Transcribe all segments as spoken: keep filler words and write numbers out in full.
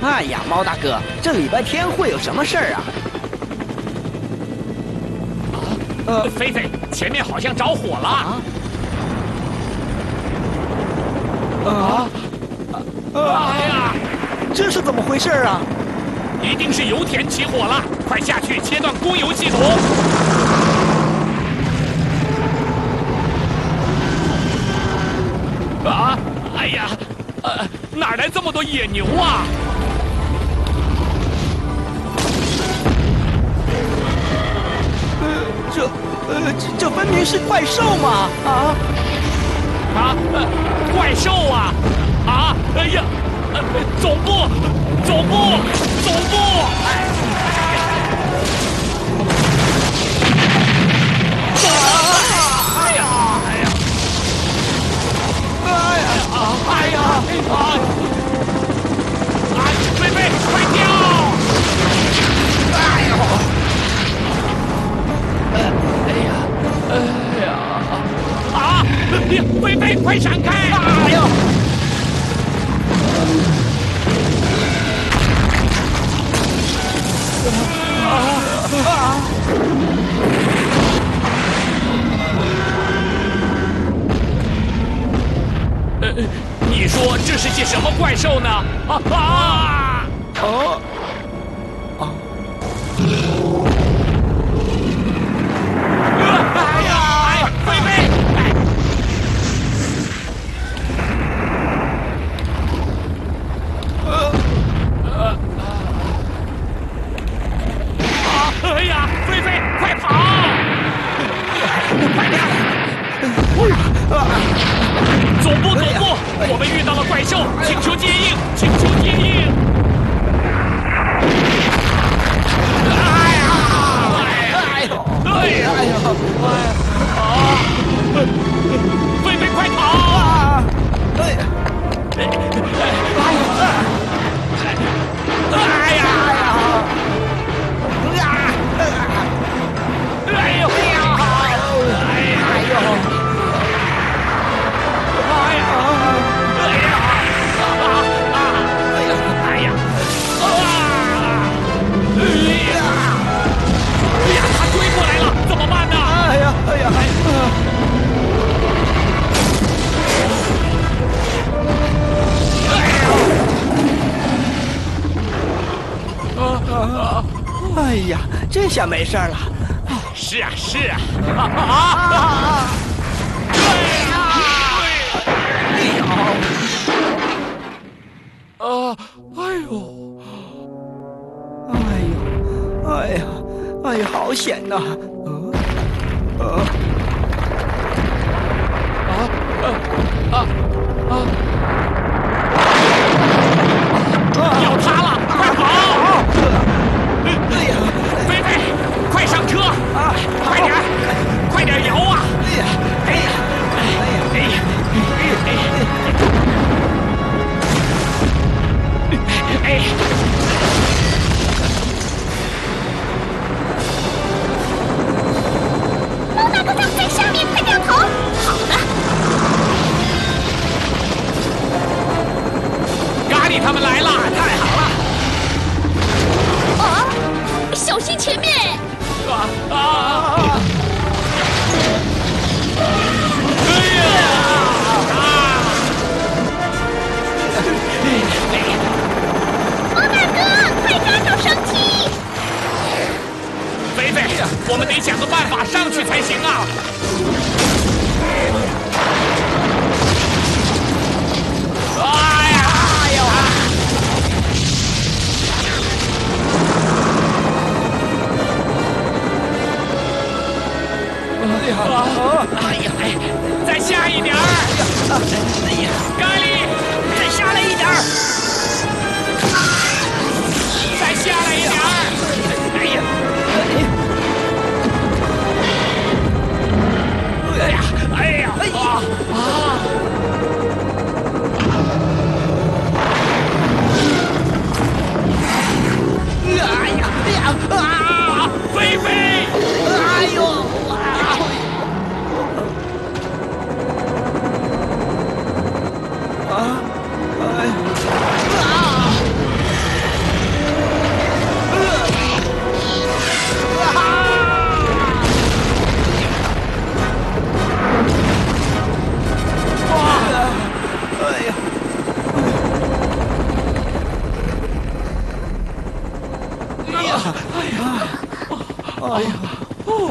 哎呀，猫大哥，这礼拜天会有什么事儿啊？ 啊，呃，菲菲，前面好像着火了。啊！啊！哎呀， 这是怎么回事啊？ 一定是油田起火了，快下去切断供油系统！啊！哎呀，呃，哪来这么多野牛啊？ 呃，这，呃，这这分明是怪兽嘛！啊！ 啊！呃，怪兽啊！啊！哎呀！呃，总部，总部，总部！哎！总部！哎呀！哎呀！哎呀！哎呀！啊！啊！菲菲，快跳！哎呦！哎呀！哎呀！啊！菲菲，快闪开！哎呦！啊啊！呃，你说这是些什么怪兽呢？啊啊！ 哦，啊！ 哎呀！哎，菲菲！呃呃啊！哎呀，菲菲，快跑！快点！总部，总部，我们遇到了怪兽，请求接应，请求接应！哎呀！哎呦！哎呀！哎呀！啊！菲菲，快跑！哎呀！哎呀！哎呀！哎呦！哎呀！哎呦！哎呀！哎呀！啊啊！哎呀！哎呀！啊！哎呀！哎呀！他追过来了，怎么办呢？ 哎呀！哎呀！ 啊啊！ 哎呀，这下没事了。 是啊，是啊！啊啊！哎呀！啊！哎呦！ 哎呦！哎呀！哎呀，好险呐！呃，呃， 啊啊啊啊！要塌了，快跑！ 哎呀！ 菲菲，快上车！ 啊， 快点，快点摇啊！ 哎呀！哎呀！ 哎呀！哎呀！哎呀！ 猫大哥他在下面，快掉头！好的。 咖喱他们来了，太好了！ 啊！小心前面！ 啊啊啊！哎呀！啊！ 猫大哥，快抓住绳梯！ 菲菲，我们得想个办法上去才行啊！哎呀！哎呦！ 哎呀！ 哎呀！哎，再下一点儿！ 哎呀！ 咖喱， 再下来一点儿！ 再下来一点儿！哎呀！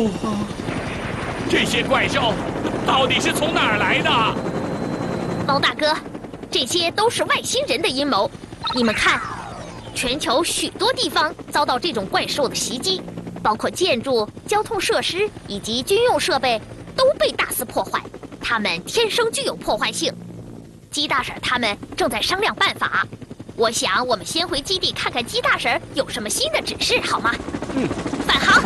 哦，这些怪兽到底是从哪儿来的？ 猫大哥，这些都是外星人的阴谋。你们看，全球许多地方遭到这种怪兽的袭击，包括建筑、交通设施以及军用设备都被大肆破坏。它们天生具有破坏性。鸡大婶他们正在商量办法。我想我们先回基地看看鸡大婶有什么新的指示，好吗？ 嗯， 返航。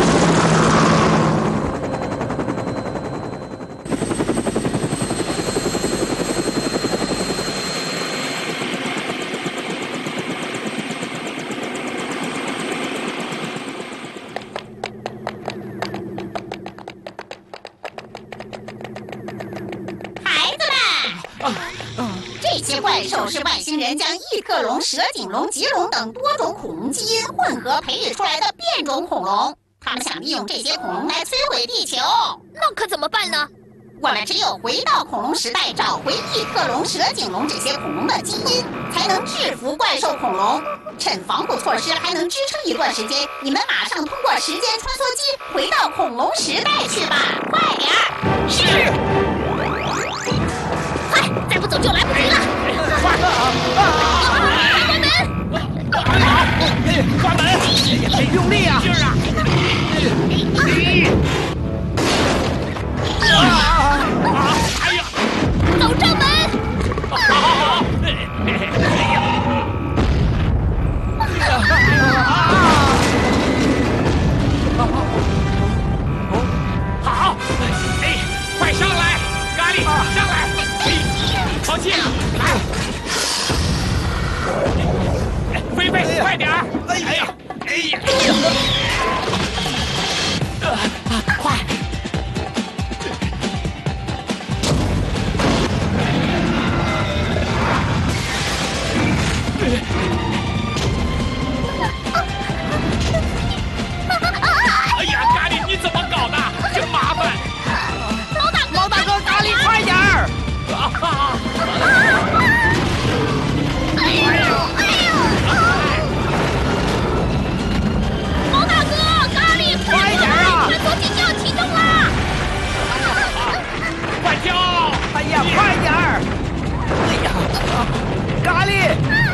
这些怪兽是外星人将异克隆、蛇颈龙、棘龙等多种恐龙基因混合培育出来的变种恐龙。他们想利用这些恐龙来摧毁地球， 那可怎么办呢？ 我们只有回到恐龙时代，找回异克隆、蛇颈龙这些恐龙的基因，才能制服怪兽恐龙。趁防护措施还能支撑一段时间，你们马上通过时间穿梭机回到恐龙时代去吧，快点儿！ 是。快，再不走就来不及了！ 快！ 关门！ 关门！ 用力啊！ 劲儿啊！啊！哎呀！ 走正门！ 好好好！哎呀！好！哎，快上来，咖喱，上来！好气！来！菲菲，快点儿！哎呀！哎呀！快！哎呀，咖喱，你怎么搞的？真麻烦！ 老大哥， 老大哥，咖喱，快点儿！ 哎呦哎呦！毛大哥，咖喱， 快点啊！ 穿梭机就要启动啦！ 快跳！ 哎呀，快点儿！哎呀，咖喱！